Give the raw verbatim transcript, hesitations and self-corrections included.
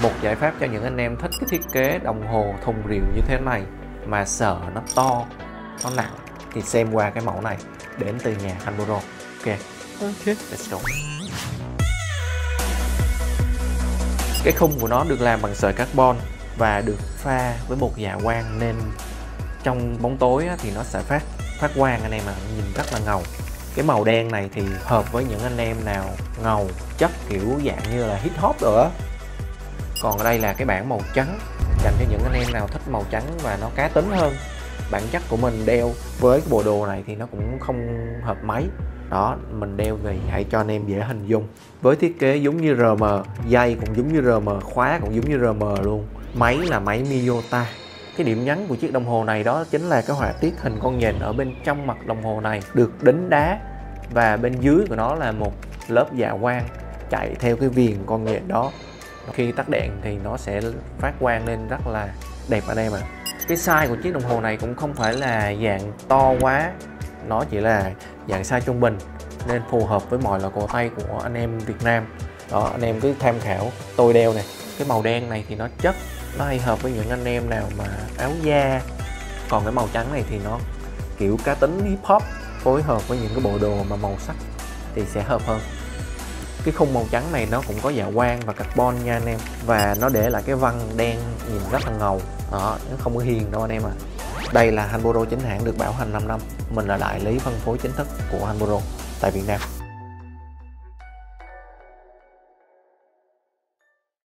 Một giải pháp cho những anh em thích cái thiết kế đồng hồ thùng rìu như thế này mà sợ nó to, nó nặng thì xem qua cái mẫu này đến từ nhà Hanboro. Ok, Ok. let's go. Cái khung của nó được làm bằng sợi carbon và được pha với bột dạ quang nên trong bóng tối thì nó sẽ phát phát quang anh em ạ, nhìn rất là ngầu. Cái màu đen này thì hợp với những anh em nào ngầu chất kiểu dạng như là hip hop rồi á. Còn ở đây là cái bảng màu trắng dành cho những anh em nào thích màu trắng và nó cá tính hơn. Bản chất của mình đeo với cái bộ đồ này thì nó cũng không hợp mấy. Đó, mình đeo về vậy cho anh em dễ hình dung. Với thiết kế giống như rờ em, dây cũng giống như rờ em, khóa cũng giống như rờ em luôn. Máy là máy Miyota. Cái điểm nhấn của chiếc đồng hồ này đó chính là cái họa tiết hình con nhện ở bên trong mặt đồng hồ này được đính đá, và bên dưới của nó là một lớp dạ quang chạy theo cái viền con nhện đó. Khi tắt đèn thì nó sẽ phát quang lên rất là đẹp anh em ạ. À. Cái size của chiếc đồng hồ này cũng không phải là dạng to quá, nó chỉ là dạng size trung bình nên phù hợp với mọi loại cổ tay của anh em Việt Nam. Đó, anh em cứ tham khảo tôi đeo này. Cái màu đen này thì nó chất, nó hay hợp với những anh em nào mà áo da. Còn cái màu trắng này thì nó kiểu cá tính hip hop phối hợp với những cái bộ đồ mà màu sắc thì sẽ hợp hơn. Cái khung màu trắng này nó cũng có dạ quang và carbon nha anh em, và nó để lại cái vân đen nhìn rất là ngầu. Đó, nó không có hiền đâu anh em ạ. À. Đây là Hanboro chính hãng được bảo hành năm năm. Mình là đại lý phân phối chính thức của Hanboro tại Việt Nam.